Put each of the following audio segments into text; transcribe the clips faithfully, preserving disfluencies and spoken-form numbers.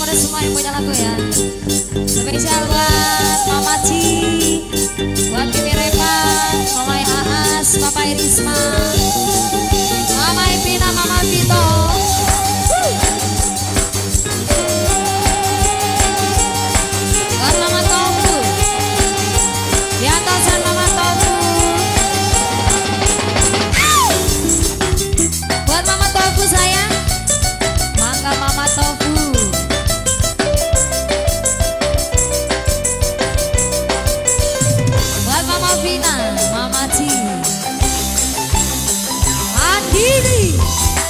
kepada semua yang punya lagu ya. Spesial buat Mama Ci, buat Kimi Revan, Mama Aas, Papa Irisma, Mama Ipina, Mama Vito. Buat Mama Tofu, di atasan Mama Tofu. Buat Mama Tofu sayang, mangga Mama Tofu. Buat Mama Vina, Mama Ci, Andini.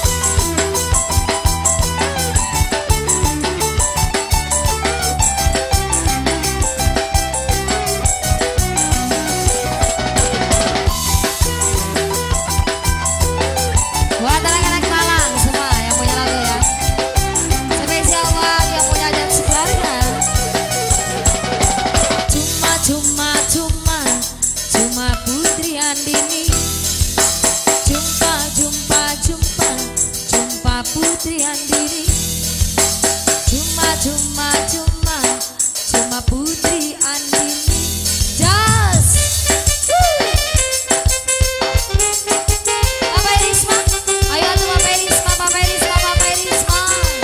Buat anak-anak Malang semua yang punya lagu ya. Spesial buat yang punya jam sekeluarga. Cuma cuma cuma cuma Putri Andini. Jumpa jumpa jumpa jumpa Putri Andini. Cuma cuma cuma cuma Putri Andini. Just Papa Irisma, ayo tuh Papa Irisma, Papa Irisma, Papa Irisma.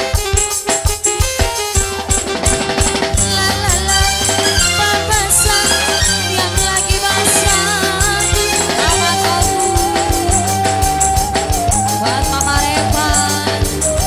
La la la, Papa Sang yang lagi basah. Mama Tofu, buat Mama Revan.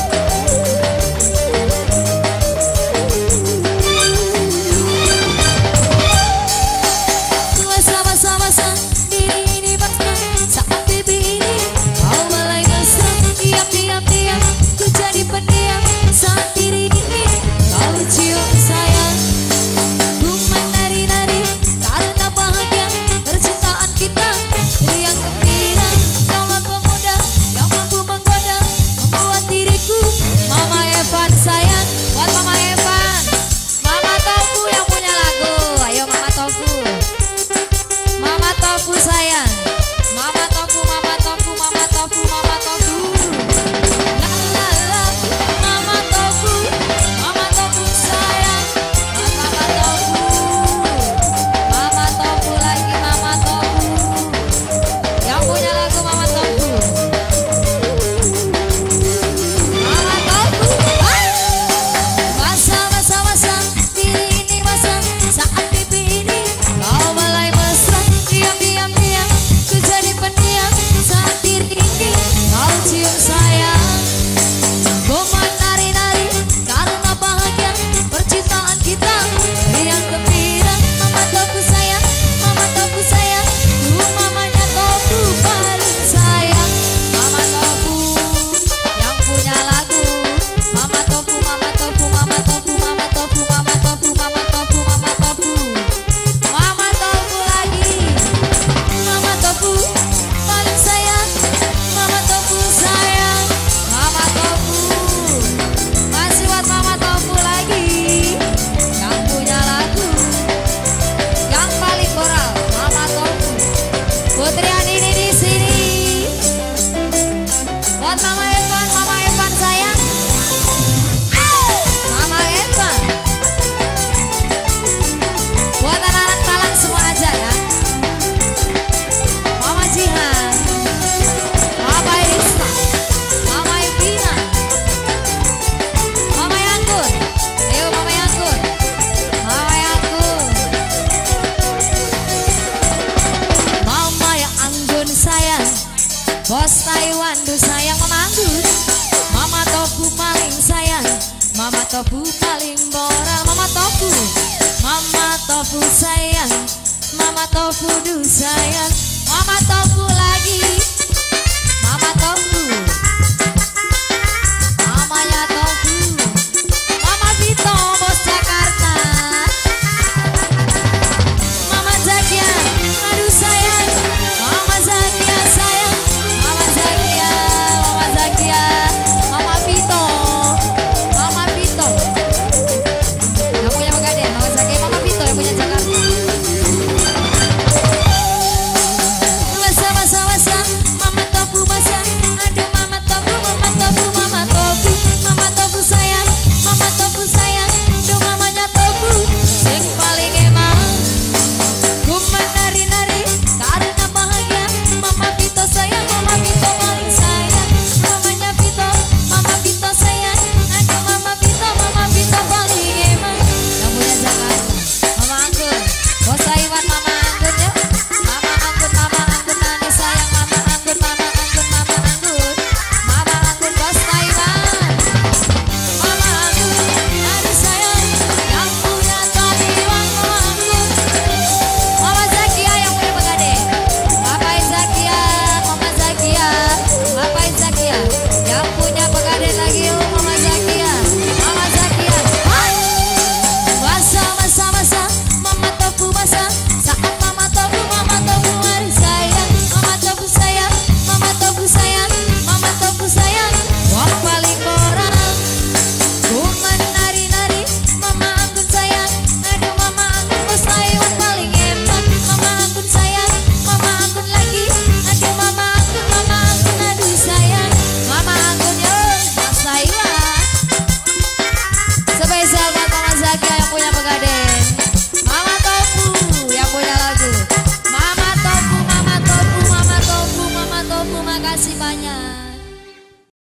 Sama-sama sang diri ini basah saat pipi ini kau mulai mesra. Diam diam diam ku jadi pendiam saat diri ini kau cium sayang. Ku menari-nari karena bahagia percintaan kita yang gembira. Kaulah pemuda yang mampu menggoda membuat diriku. Mama Evan sayang, buat Mama Evan, Mama Tofu yang punya lagu. Ayo Mama Tofu, Mama Tofu sayang, Mama Tofu, Mama Tofu, Mama Tofu, Mama Tofu. La la la, Mama Tofu, Mama Tofu sayang, Mama Tofu, Mama Tofu lagi Mama Tofu. Yang punya lagu Mama Tofu, Mama Tofu. Basah basah basah diri ini basah saat pipi ini kau mulai mesra. Diam diam diam ku jadi pendiam saat diri ini kau cium sayang. Ku menari-nari karena bahagia percintaan kita yang gembira. Mama Tofu sayang, Mama Tofu sayang, ku mamanya Tofu paling sayang. Mama Tofu yang punya lagu. Mama Tofu, Mama Tofu, Mama Tofu, Mama Tofu, Mama Tofu, Mama Tofu, Mama Tofu. Mama Tofu lagi, Mama Tofu paling sayang, Mama Tofu sayang, Mama Tofu. Masih buat Mama Tofu lagi yang punya lagu yang paling koral, Mama Tofu. Putri Andini di sini. Buat Mama Evan, Mama Evan sayang, Mama Evan. Buat anak-anak Talang semua aja ya. Mama Jihan, Papa Irisma, Mama Ipina, Mama Yangkun. Ayo Mama Yangkun, Mama Yangkun. Mama yang anggun sayang, Bos Taiwan du sayang memanggut. Mama Tofu paling sayang, Mama Tofu paling moral. Mama Tofu, Mama Tofu sayang, Mama Tofu du sayang, Mama Tofu lagi, Mama Tofu.